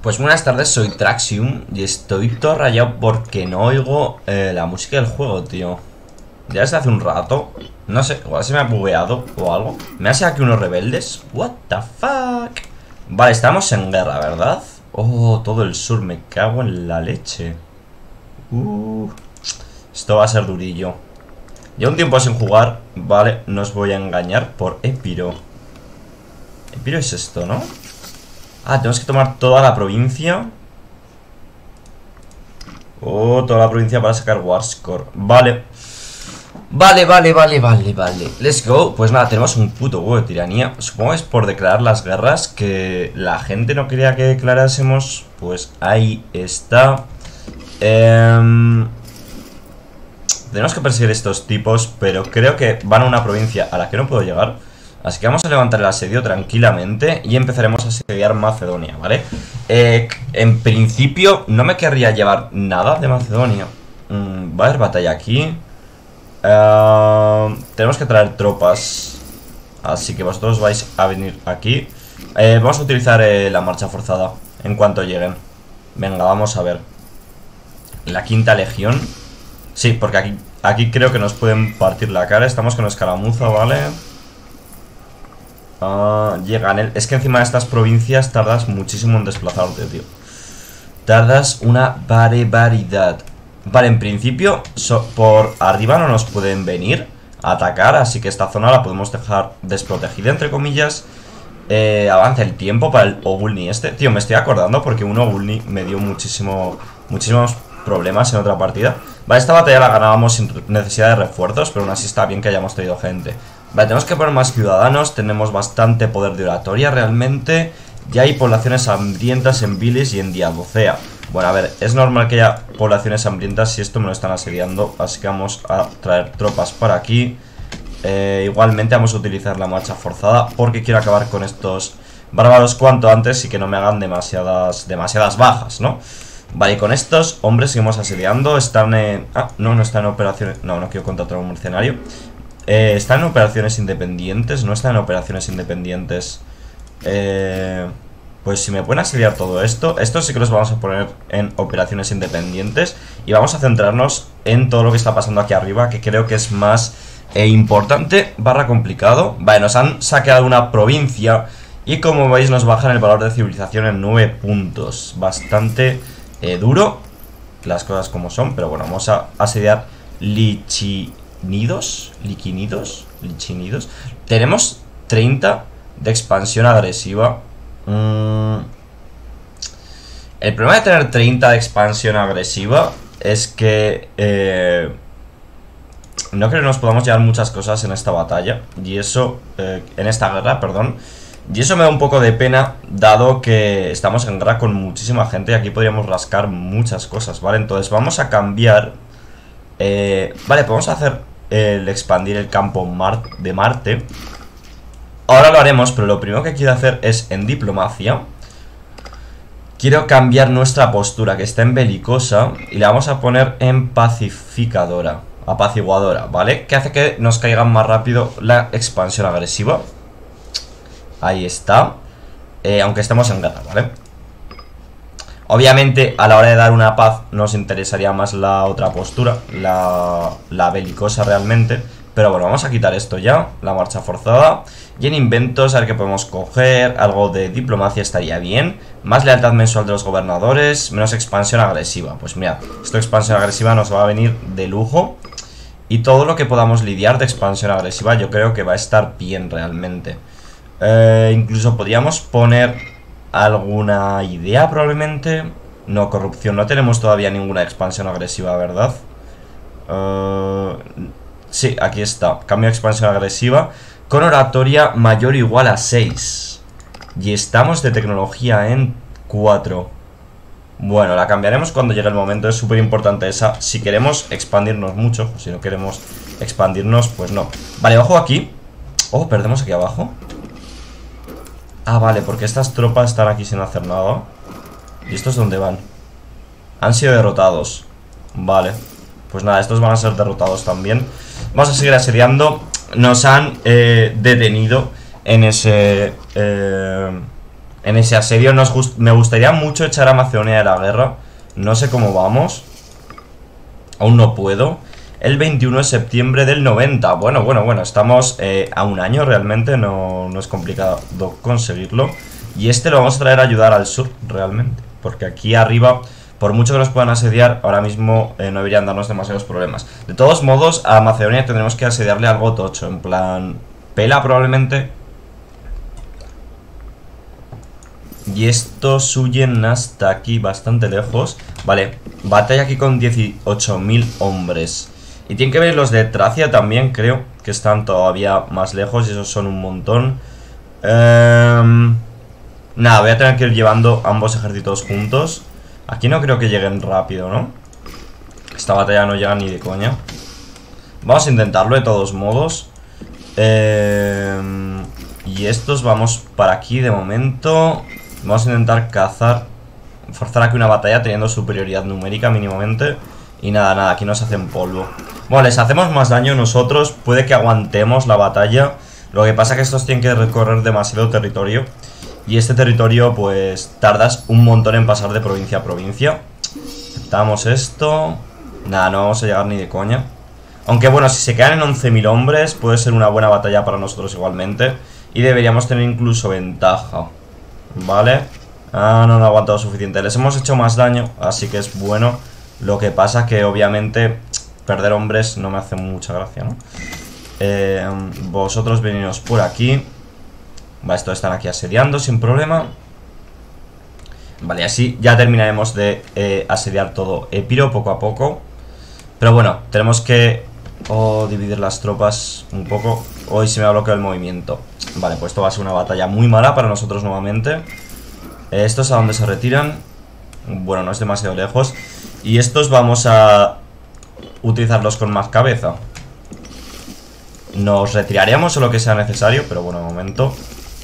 Pues buenas tardes, soy Traxium y estoy todo rayado porque no oigo la música del juego, tío. Ya desde hace un rato. No sé, igual se me ha bugueado o algo. Me hace aquí unos rebeldes. What the fuck. Vale, estamos en guerra, ¿verdad? Oh, todo el sur, me cago en la leche. Esto va a ser durillo. Llevo un tiempo sin jugar, vale, no os voy a engañar por Epiro. Epiro es esto, ¿no? Ah, tenemos que tomar toda la provincia. Oh, toda la provincia para sacar Warscore. Vale. Vale. Let's go. Pues nada, tenemos un puto huevo de tiranía. Supongo que es por declarar las guerras que la gente no quería que declarásemos. Pues ahí está. Tenemos que perseguir a estos tipos, pero creo que van a una provincia a la que no puedo llegar. Así que vamos a levantar el asedio tranquilamente y empezaremos a asediar Macedonia, ¿vale? En principio no me querría llevar nada de Macedonia. Va a haber batalla aquí. Tenemos que traer tropas. Así que vosotros vais a venir aquí. Vamos a utilizar la marcha forzada en cuanto lleguen. Venga, vamos a ver. La quinta legión. Sí, porque aquí creo que nos pueden partir la cara. Estamos con escaramuza, ¿vale? Llegan. Es que encima de estas provincias tardas muchísimo en desplazarte, tío. Tardas una barbaridad. Vale, en principio por arriba no nos pueden venir a atacar, así que esta zona la podemos dejar desprotegida, entre comillas. Avanza el tiempo para el Ogulni este. Tío, me estoy acordando porque un Ogulni me dio muchísimos problemas en otra partida. Vale, esta batalla la ganábamos sin necesidad de refuerzos, pero aún así está bien que hayamos traído gente. Vale, tenemos que poner más ciudadanos. Tenemos bastante poder de oratoria realmente. Ya hay poblaciones hambrientas en Vilis y en Diadocea. Bueno, a ver, es normal que haya poblaciones hambrientas si esto me lo están asediando. Así que vamos a traer tropas para aquí. Igualmente vamos a utilizar la marcha forzada porque quiero acabar con estos bárbaros cuanto antes y que no me hagan demasiadas bajas, ¿no? Vale, y con estos hombres seguimos asediando. Están en... no están en operaciones... No quiero contratar a un mercenario. Están en operaciones independientes. No están en operaciones independientes. Pues si me pueden asediar todo esto. Estos sí que los vamos a poner en operaciones independientes. Y vamos a centrarnos en todo lo que está pasando aquí arriba, que creo que es más importante / complicado. Vale, nos han saqueado una provincia. Y como veis nos bajan el valor de civilización en 9 puntos. Bastante duro, las cosas como son. Pero bueno, vamos a asediar Lichinidos. Tenemos 30 de expansión agresiva. El problema de tener 30 de expansión agresiva es que no creo que nos podamos llevar muchas cosas en esta batalla. Y eso, en esta guerra, perdón. Y eso me da un poco de pena, dado que estamos en guerra con muchísima gente y aquí podríamos rascar muchas cosas, ¿vale? Entonces vamos a cambiar. Vale, podemos hacer el expandir el campo de Marte. Ahora lo haremos, pero lo primero que quiero hacer es en diplomacia. Quiero cambiar nuestra postura, que está en belicosa, y la vamos a poner en pacificadora, apaciguadora, ¿vale? Que hace que nos caiga más rápido la expansión agresiva. Ahí está. Aunque estemos en guerra, ¿vale? Obviamente a la hora de dar una paz nos interesaría más la otra postura, la belicosa realmente. Pero bueno, vamos a quitar esto ya, la marcha forzada. Y en inventos, a ver qué podemos coger. Algo de diplomacia estaría bien. Más lealtad mensual de los gobernadores. Menos expansión agresiva. Pues mira, esta expansión agresiva nos va a venir de lujo. Y todo lo que podamos lidiar de expansión agresiva yo creo que va a estar bien realmente. Incluso podríamos poner alguna idea probablemente. No, corrupción, no tenemos todavía ninguna expansión agresiva, ¿verdad? Sí, aquí está, cambio de expansión agresiva con oratoria mayor o igual a 6. Y estamos de tecnología en 4. Bueno, la cambiaremos cuando llegue el momento. Es súper importante esa, si queremos expandirnos mucho. Si no queremos expandirnos, pues no. Vale, ojo aquí. Oh, perdemos aquí abajo. Ah, vale, porque estas tropas están aquí sin hacer nada. ¿Y estos dónde van? Han sido derrotados. Vale, pues nada, estos van a ser derrotados también. Vamos a seguir asediando. Nos han detenido en ese En ese asedio me gustaría mucho echar a Macedonia de la guerra. No sé cómo vamos. Aún no puedo. El 21 de septiembre del 90. Bueno, estamos a un año realmente. No es complicado conseguirlo. Y este lo vamos a traer a ayudar al sur realmente. Porque aquí arriba, por mucho que nos puedan asediar, ahora mismo no deberían darnos demasiados problemas. De todos modos, a Macedonia tendremos que asediarle algo tocho. En plan, pela probablemente. Y estos huyen hasta aquí bastante lejos. Vale, batalla aquí con 18.000 hombres. Y tienen que ver los de Tracia también, creo que están todavía más lejos. Y esos son un montón. Nada, voy a tener que ir llevando ambos ejércitos juntos. Aquí no creo que lleguen rápido, ¿no? Esta batalla no llega ni de coña. Vamos a intentarlo de todos modos. Y estos vamos para aquí de momento. Vamos a intentar cazar, forzar aquí una batalla teniendo superioridad numérica mínimamente. Y nada, aquí nos hacen polvo. Bueno, les hacemos más daño nosotros. Puede que aguantemos la batalla. Lo que pasa es que estos tienen que recorrer demasiado territorio. Y este territorio pues tardas un montón en pasar de provincia a provincia. Aceptamos esto. Nada, no vamos a llegar ni de coña. Aunque bueno, si se quedan en 11.000 hombres puede ser una buena batalla para nosotros igualmente. Y deberíamos tener incluso ventaja. Vale. No ha aguantado suficiente. Les hemos hecho más daño, así que es bueno. Lo que pasa que obviamente perder hombres no me hace mucha gracia, ¿no? Vosotros veniros por aquí. Vale, estos están aquí asediando sin problema. Vale, así ya terminaremos de asediar todo Épiro poco a poco. Pero bueno, tenemos que dividir las tropas un poco. Hoy se me ha bloqueado el movimiento. Vale, pues esto va a ser una batalla muy mala para nosotros nuevamente. Estos a dónde se retiran. Bueno, no es demasiado lejos. Y estos vamos a utilizarlos con más cabeza. Nos retiraremos o lo que sea necesario, pero bueno, de momento.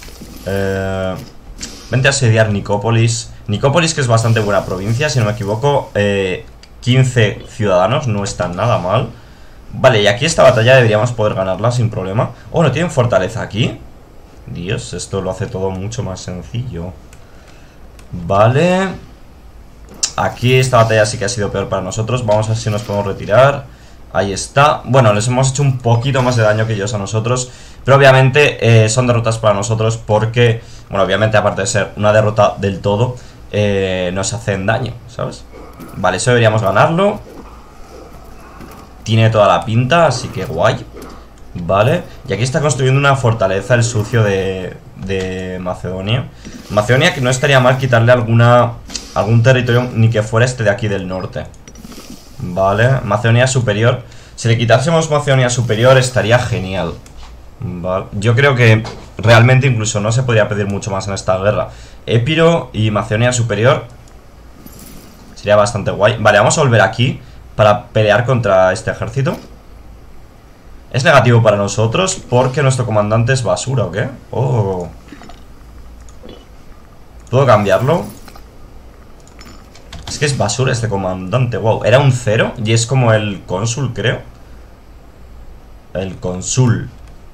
Vente a asediar Nicópolis. Nicópolis, que es bastante buena provincia, si no me equivoco. 15 ciudadanos, no están nada mal. Vale, y aquí esta batalla deberíamos poder ganarla sin problema. Oh, ¿no tienen fortaleza aquí? Dios, esto lo hace todo mucho más sencillo. Vale. Aquí esta batalla sí que ha sido peor para nosotros. Vamos a ver si nos podemos retirar. Ahí está. Bueno, les hemos hecho un poquito más de daño que ellos a nosotros. Pero obviamente son derrotas para nosotros porque, bueno, obviamente aparte de ser una derrota del todo, nos hacen daño, ¿sabes? Vale, eso deberíamos ganarlo. Tiene toda la pinta, así que guay. Vale, y aquí está construyendo una fortaleza el sucio de Macedonia. Macedonia, que no estaría mal quitarle algún territorio, ni que fuera este de aquí del norte. Vale, Macedonia superior. Si le quitásemos Macedonia superior estaría genial. Vale, yo creo que realmente incluso no se podría pedir mucho más en esta guerra. Épiro y Macedonia superior sería bastante guay. Vale, vamos a volver aquí para pelear contra este ejército. Es negativo para nosotros porque nuestro comandante es basura, ¿o qué? Oh. ¿Puedo cambiarlo? Es que es basura este comandante, wow. Era un 0 y es como el cónsul, creo. El cónsul.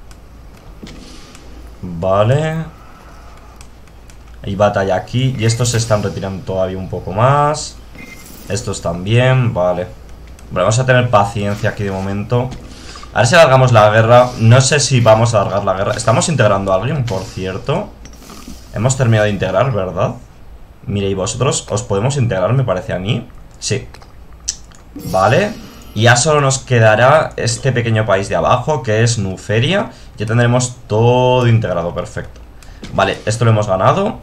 Vale. Hay batalla aquí. Y estos se están retirando todavía un poco más. Estos también, vale. Bueno, vamos a tener paciencia aquí de momento. A ver si alargamos la guerra. No sé si vamos a alargar la guerra. Estamos integrando a alguien, por cierto. Hemos terminado de integrar, ¿verdad? Mire, y vosotros os podemos integrar, me parece a mí. Sí. Vale. Y ya solo nos quedará este pequeño país de abajo, que es Nuceria. Ya tendremos todo integrado, perfecto. Vale, esto lo hemos ganado.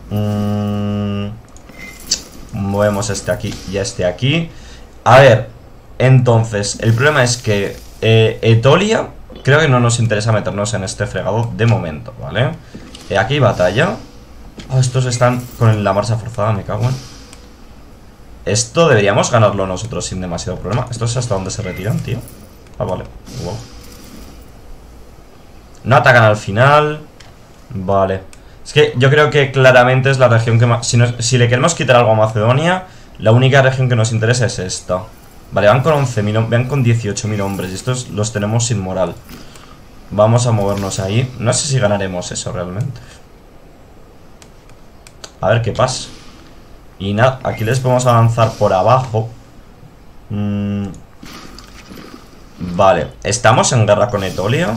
Movemos este aquí y este aquí. A ver, entonces, el problema es que Etolia, creo que no nos interesa meternos en este fregado de momento, ¿vale? Aquí hay batalla. Oh, estos están con la marcha forzada, me cago en. Esto deberíamos ganarlo nosotros sin demasiado problema. ¿Esto es hasta dónde se retiran, tío? Ah, vale, wow. No atacan al final. Vale. Es que yo creo que claramente es la región que más... Si le queremos quitar algo a Macedonia, la única región que nos interesa es esta. Vale, van con 11.000, van con 18.000 hombres. Y estos los tenemos sin moral. Vamos a movernos ahí. No sé si ganaremos eso realmente. A ver qué pasa. Y nada, aquí les podemos avanzar por abajo. Vale, estamos en guerra con Etolia.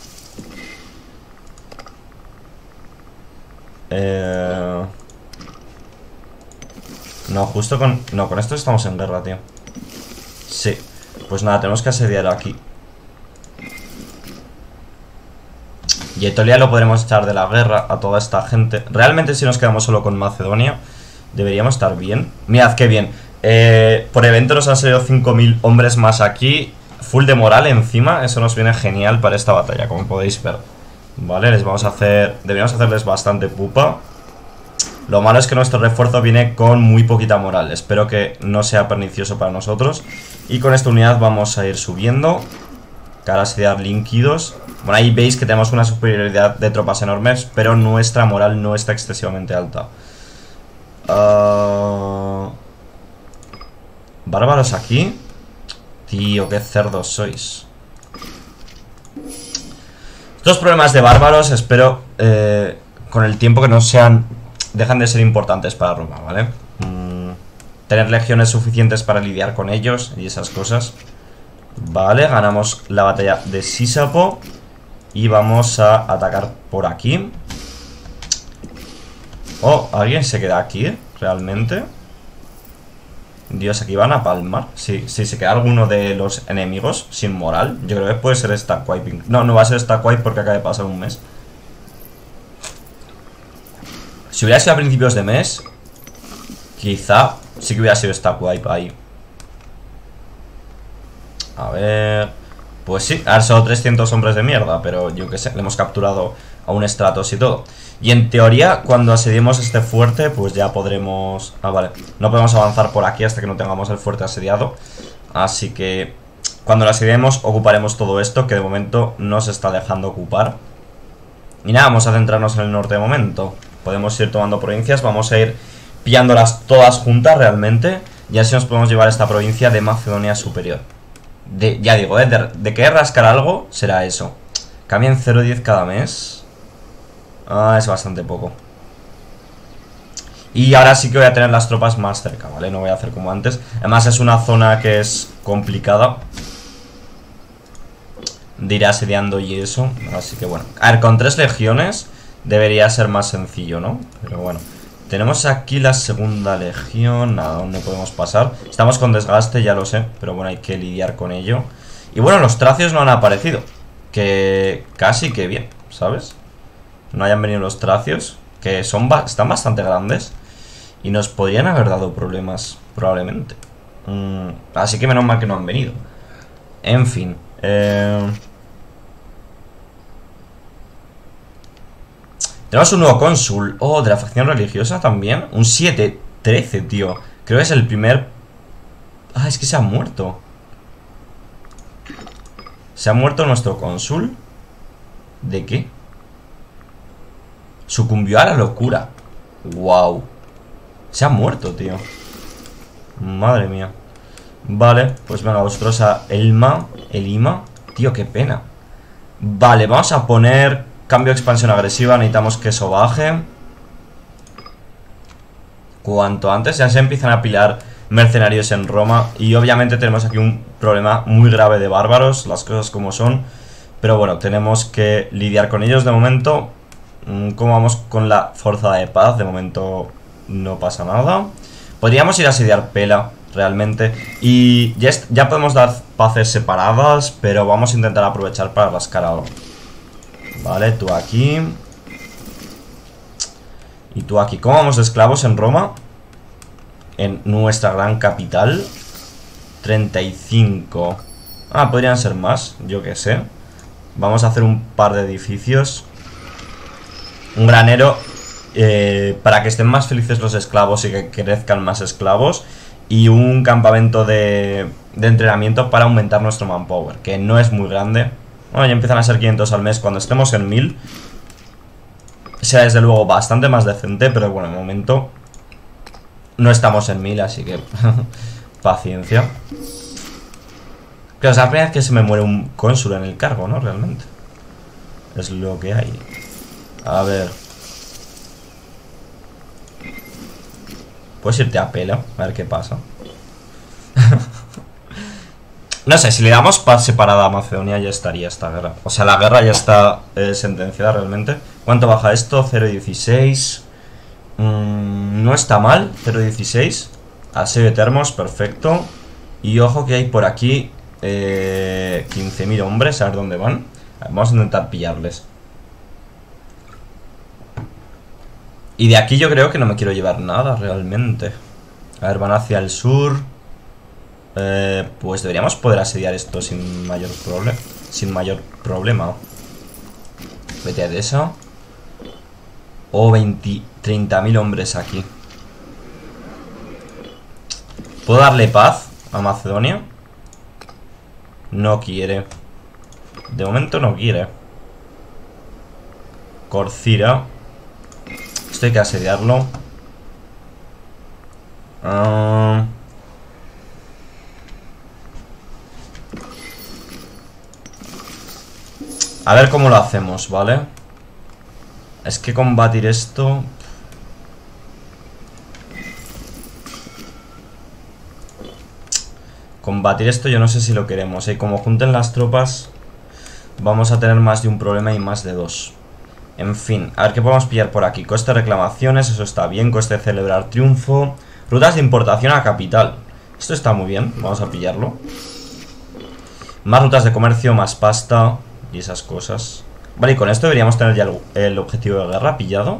No, justo con... No, con esto estamos en guerra, tío. Sí. Pues nada, tenemos que asediar aquí. Y Etolia lo podremos echar de la guerra a toda esta gente. Realmente si nos quedamos solo con Macedonia deberíamos estar bien. Mirad qué bien. Por evento nos han salido 5000 hombres más aquí. Full de moral encima. Eso nos viene genial para esta batalla, como podéis ver. Vale, les vamos a hacer... Deberíamos hacerles bastante pupa. Lo malo es que nuestro refuerzo viene con muy poquita moral. Espero que no sea pernicioso para nosotros. Y con esta unidad vamos a ir subiendo. Cara a asediar líquidos. Bueno, ahí veis que tenemos una superioridad de tropas enormes, pero nuestra moral no está excesivamente alta. Bárbaros aquí. Tío, qué cerdos sois. Estos problemas de bárbaros espero con el tiempo que no sean... Dejan de ser importantes para Roma, ¿vale? Tener legiones suficientes para lidiar con ellos y esas cosas. Vale, ganamos la batalla de Sísapo. Y vamos a atacar por aquí. Oh, ¿alguien se queda aquí? ¿Realmente? Dios, aquí van a palmar. Sí, sí, se queda alguno de los enemigos sin moral. Yo creo que puede ser Stack Wiping. No, no va a ser Stack Wipe porque acaba de pasar un mes. Si hubiera sido a principios de mes, quizá sí que hubiera sido Stack Wipe ahí. A ver... Pues sí, ahora son 300 hombres de mierda, pero yo qué sé, le hemos capturado a un Stratos y todo. Y en teoría, cuando asediemos este fuerte, pues ya podremos... Ah, vale, no podemos avanzar por aquí hasta que no tengamos el fuerte asediado. Así que cuando lo asediemos ocuparemos todo esto, que de momento no se está dejando ocupar. Y nada, vamos a centrarnos en el norte de momento. Podemos ir tomando provincias, vamos a ir pillándolas todas juntas realmente. Y así nos podemos llevar esta provincia de Macedonia Superior. Ya digo, de querer rascar algo, será eso. Cambian 0,10 cada mes. Ah, es bastante poco. Y ahora sí que voy a tener las tropas más cerca, ¿vale? No voy a hacer como antes. Además es una zona que es complicada de ir asediando y eso. Así que bueno. A ver, con 3 legiones debería ser más sencillo, ¿no? Pero bueno. Tenemos aquí la segunda legión. Nada, aún no podemos pasar. Estamos con desgaste, ya lo sé. Pero bueno, hay que lidiar con ello. Y bueno, los tracios no han aparecido. Que casi que bien, ¿sabes? No hayan venido los tracios. Que están bastante grandes. Y nos podrían haber dado problemas, probablemente. Así que menos mal que no han venido. En fin. Tenemos un nuevo cónsul. Oh, de la facción religiosa también. Un 7-13, tío. Creo que es el primer... Ah, es que se ha muerto. ¿Se ha muerto nuestro cónsul? ¿De qué? Sucumbió a la locura. Wow. Se ha muerto, tío. Madre mía. Vale, pues venga, vosotros a Elima. Tío, qué pena. Vale, vamos a poner... Cambio de expansión agresiva, necesitamos que eso baje. Cuanto antes, ya se empiezan a pilar mercenarios en Roma. Y obviamente tenemos aquí un problema muy grave de bárbaros, las cosas como son. Pero bueno, tenemos que lidiar con ellos de momento. ¿Cómo vamos con la fuerza de paz? De momento no pasa nada. Podríamos ir a asediar Pela, realmente. Y ya podemos dar paces separadas, pero vamos a intentar aprovechar para rascar algo. Vale, tú aquí. Y tú aquí. ¿Cómo vamos de esclavos en Roma? En nuestra gran capital. 35. Ah, podrían ser más, yo qué sé. Vamos a hacer un par de edificios. Un granero para que estén más felices los esclavos y que crezcan más esclavos. Y un campamento de entrenamiento para aumentar nuestro manpower, que no es muy grande. Bueno, ya empiezan a ser 500 al mes. Cuando estemos en 1000 será desde luego bastante más decente. Pero bueno, de momento no estamos en 1000, así que paciencia. Claro, es la primera vez que se me muere un cónsul en el cargo, ¿no? Realmente es lo que hay. A ver. Puedes irte a pelo, a ver qué pasa. No sé, si le damos paz separada a Macedonia ya estaría esta guerra. O sea, la guerra ya está sentenciada realmente. ¿Cuánto baja esto? 0,16. No está mal, 0,16. Asedio de termos, perfecto. Y ojo que hay por aquí 15.000 hombres, a ver dónde van. Vamos a intentar pillarles. Y de aquí yo creo que no me quiero llevar nada realmente. A ver, van hacia el sur. Pues deberíamos poder asediar esto sin mayor problema. Vete de eso. 30.000 hombres aquí. ¿Puedo darle paz a Macedonia? No quiere. De momento no quiere. Corcira. Esto hay que asediarlo. A ver cómo lo hacemos, ¿vale? Es que combatir esto... Combatir esto yo no sé si lo queremos, ¿eh? Como junten las tropas, vamos a tener más de un problema y más de dos. En fin, a ver qué podemos pillar por aquí. Coste de reclamaciones, eso está bien. Coste de celebrar triunfo. Rutas de importación a capital. Esto está muy bien, vamos a pillarlo. Más rutas de comercio, más pasta y esas cosas. Vale, y con esto deberíamos tener ya el objetivo de guerra pillado.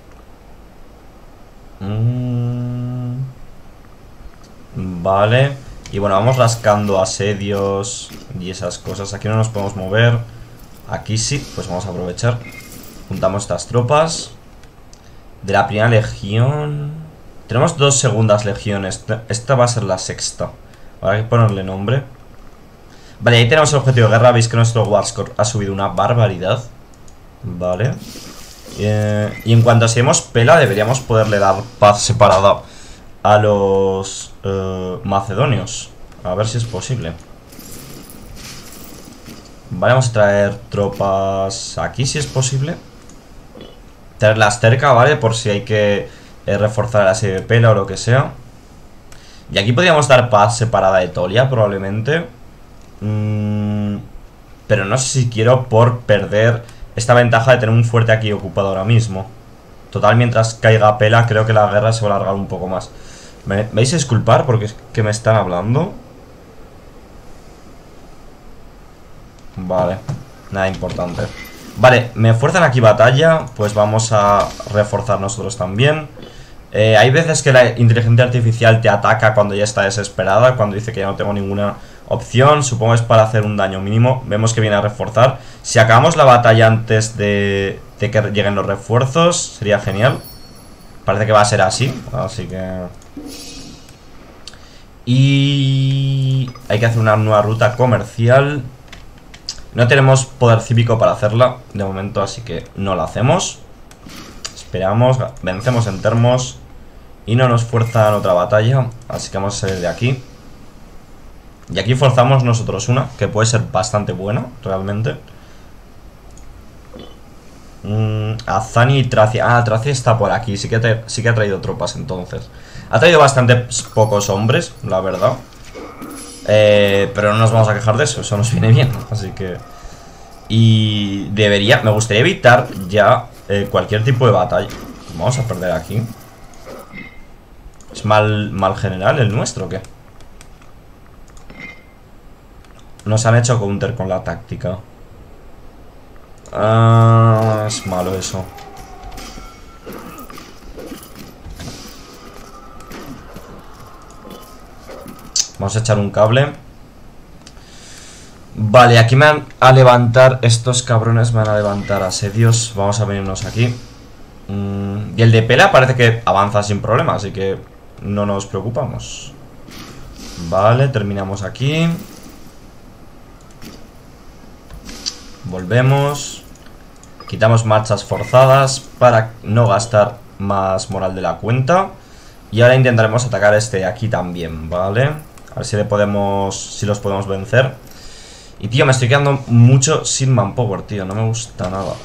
Vale. Y bueno, vamos rascando asedios y esas cosas. Aquí no nos podemos mover. Aquí sí, pues vamos a aprovechar. Juntamos estas tropas. De la primera legión. Tenemos 2 segundas legiones. Esta va a ser la sexta. Ahora hay que ponerle nombre. Vale, ahí tenemos el objetivo de guerra. Veis que nuestro Warscore ha subido una barbaridad. Vale. Y en cuanto hacemos pela, deberíamos poderle dar paz separada a los macedonios. A ver si es posible. Vale, vamos a traer tropas aquí si es posible. Traerlas cerca, ¿vale? Por si hay que reforzar la serie de pela o lo que sea. Y aquí podríamos dar paz separada de Etolia, probablemente. Pero no sé si quiero por perder esta ventaja de tener un fuerte aquí ocupado ahora mismo. Total, mientras caiga pela, creo que la guerra se va a alargar un poco más. ¿Me vais a disculpar porque es que me están hablando? Vale, nada importante. Vale, me fuerzan aquí batalla. Pues vamos a reforzar nosotros también. Hay veces que la inteligencia artificial te ataca cuando ya está desesperada, cuando dice que ya no tengo ninguna opción. Supongo es para hacer un daño mínimo. Vemos que viene a reforzar. Si acabamos la batalla antes de que lleguen los refuerzos, sería genial. Parece que va a ser así. Así que... Y... hay que hacer una nueva ruta comercial. No tenemos poder cívico para hacerla de momento, así que no la hacemos. Esperamos, vencemos en termos. Y no nos fuerzan otra batalla. Así que vamos a salir de aquí. Y aquí forzamos nosotros una, que puede ser bastante buena, realmente. Azani y Tracia. Ah, Tracia está por aquí. Sí que ha traído tropas entonces. Ha traído bastantes pocos hombres, la verdad. Pero no nos vamos a quejar de eso. Eso nos viene bien. Así que... Y me gustaría evitar ya cualquier tipo de batalla. Vamos a perder aquí. ¿Es mal general el nuestro o qué? Nos han hecho counter con la táctica. Es malo eso. Vamos a echar un cable. Vale, aquí me van a levantar. Estos cabrones me van a levantar asedios. Vamos a venirnos aquí. Y el de pela parece que avanza sin problema, así que no nos preocupamos. Vale, terminamos aquí. Volvemos. Quitamos marchas forzadas para no gastar más moral de la cuenta. Y ahora intentaremos atacar este de aquí también, ¿vale? A ver si los podemos vencer. Y tío, me estoy quedando mucho sin manpower, tío. No me gusta nada.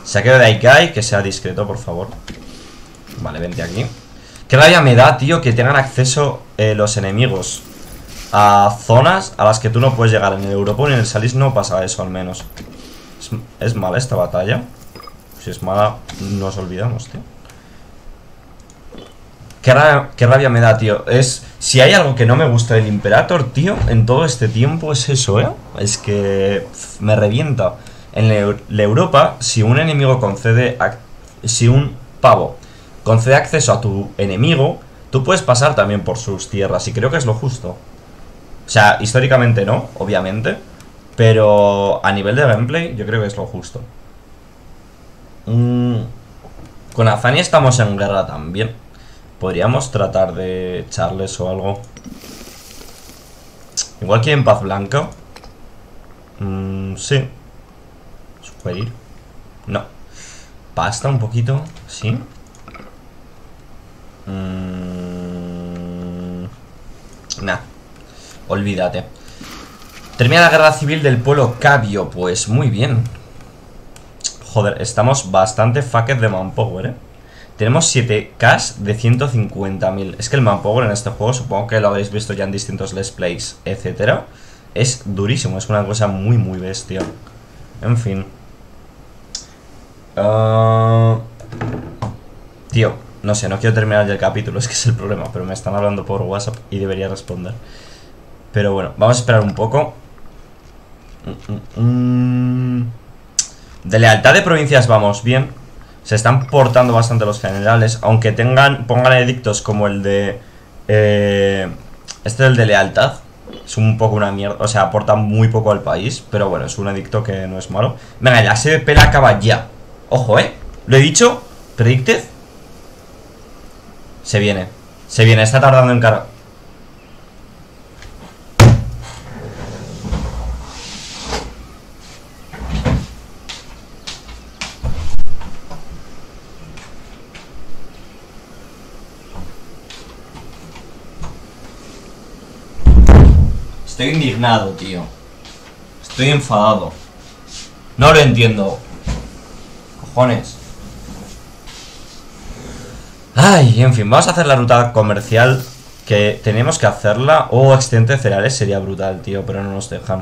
Saqueo de Aikai, que sea discreto, por favor. Vale, vente aquí. Qué rabia me da, tío, que tengan acceso los enemigos a zonas a las que tú no puedes llegar. En el Europa ni en el Salis no pasa eso, al menos. ¿Es mala esta batalla? Si es mala, nos olvidamos, tío. Qué rabia me da, tío. Si hay algo que no me gusta del Imperator, tío, en todo este tiempo es eso, ¿eh? Es que me revienta. En la Europa, si un enemigo concede... Si un pavo concede acceso a tu enemigo, tú puedes pasar también por sus tierras. Y creo que es lo justo. O sea, históricamente no, obviamente. Pero a nivel de gameplay, yo creo que es lo justo. Con Azania estamos en guerra también. Podríamos tratar de echarles o algo. Igual que en Paz Blanca. Sí. Sugerir. No. Pasta un poquito. Sí. Nah. Olvídate. Termina la guerra civil del pueblo Cabio. Pues muy bien. Joder, estamos bastante fucked de manpower, Tenemos 7k de 150.000. Es que el manpower en este juego, supongo que lo habéis visto ya en distintos let's plays, etcétera, es durísimo, es una cosa muy muy bestia. En fin. Tío, no sé, no quiero terminar ya el capítulo, es que es el problema, pero me están hablando por WhatsApp y debería responder. Pero bueno, vamos a esperar un poco. De lealtad de provincias vamos bien. Se están portando bastante los generales. Aunque pongan edictos como el de este es el de lealtad. Es un poco una mierda. O sea, aporta muy poco al país. Pero bueno, es un edicto que no es malo. Venga, el ASDP la acaba ya. Ojo, lo he dicho. Predicted. Se viene. Está tardando en cargar. Estoy indignado, tío. Estoy enfadado. No lo entiendo. Cojones. Ay, en fin, vamos a hacer la ruta comercial. Que tenemos que hacerla. Excedente de cereales sería brutal, tío, pero no nos dejan.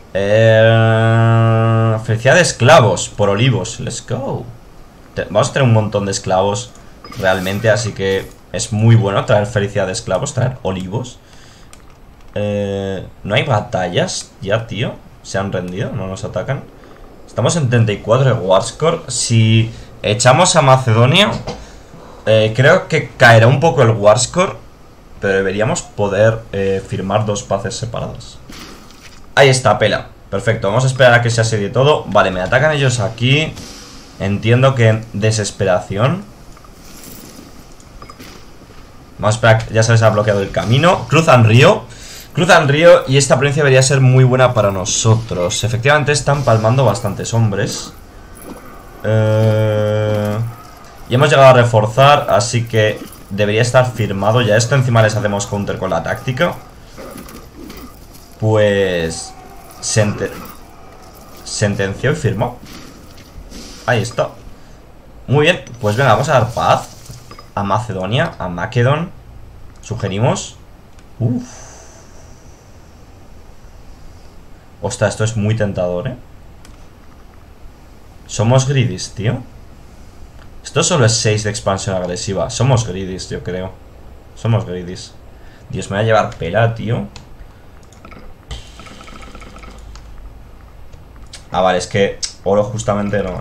Felicidad de esclavos por olivos. Let's go. Vamos a tener un montón de esclavos realmente, así que es muy bueno traer felicidad de esclavos, traer olivos. No hay batallas ya, tío. Se han rendido, no nos atacan. Estamos en 34 de Warscore. Si echamos a Macedonia, creo que caerá un poco el Warscore, pero deberíamos poder firmar dos paces separadas. Ahí está, pela. Perfecto, vamos a esperar a que se asedie todo. Vale, me atacan ellos aquí. Entiendo que en desesperación. Vamos a esperar, ya se les ha bloqueado el camino. Cruzan río y esta provincia debería ser muy buena para nosotros. Efectivamente están palmando bastantes hombres. Y hemos llegado a reforzar, así que debería estar firmado ya esto. Encima les hacemos counter con la táctica. Pues sentenció y firmó. Ahí está. Muy bien, pues venga, vamos a dar paz a Macedonia, a Macedon. Sugerimos. Ostras, esto es muy tentador, Somos greedies, tío. Esto solo es 6 de expansión agresiva. Somos greedies, yo creo. Somos greedies. Dios, me va a llevar pela, tío. Ah, vale, es que oro justamente no,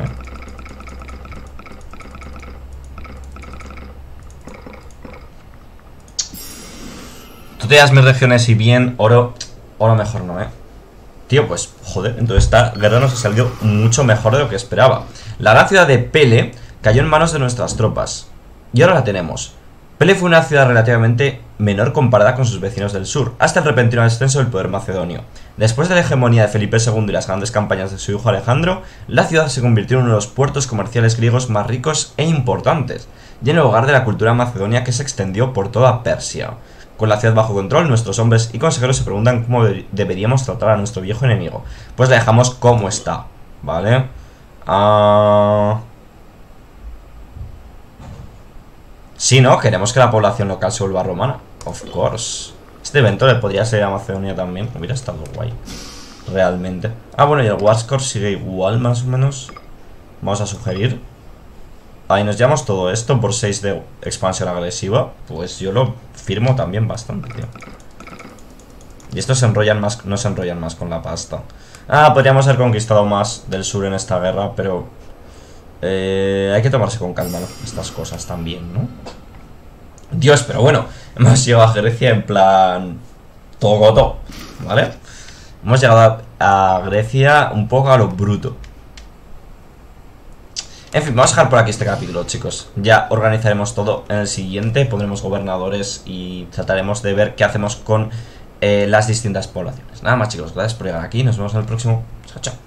Tú te das mis regiones y bien, oro mejor no, Tío, pues, joder, entonces esta guerra nos ha salido mucho mejor de lo que esperaba. La gran ciudad de Pele cayó en manos de nuestras tropas. Y ahora la tenemos. Pele fue una ciudad relativamente menor comparada con sus vecinos del sur, hasta el repentino ascenso del poder macedonio. Después de la hegemonía de Felipe II y las grandes campañas de su hijo Alejandro, la ciudad se convirtió en uno de los puertos comerciales griegos más ricos e importantes, y en el hogar de la cultura macedonia que se extendió por toda Persia. Con la ciudad bajo control, nuestros hombres y consejeros se preguntan cómo deberíamos tratar a nuestro viejo enemigo. Pues la dejamos como está, ¿vale? Sí, ¿no? Queremos que la población local se vuelva romana. Of course. Este evento le podría ser a Macedonia también. Hubiera estado guay. Realmente. Ah, bueno, y el Warscore sigue igual, más o menos. Vamos a sugerir. Ahí nos llevamos todo esto por 6 de expansión agresiva. Pues yo lo firmo también bastante, tío. Y estos se enrollan más, no se enrollan más con la pasta. Ah, podríamos haber conquistado más del sur en esta guerra, pero hay que tomarse con calma, ¿no? Estas cosas también, ¿no? Dios, pero bueno, hemos llegado a Grecia en plan Togoto, ¿vale? Hemos llegado a Grecia un poco a lo bruto. En fin, vamos a dejar por aquí este capítulo, chicos. Ya organizaremos todo en el siguiente. Pondremos gobernadores y trataremos de ver qué hacemos con las distintas poblaciones. Nada más, chicos, gracias por llegar aquí. Nos vemos en el próximo. Chao, chao.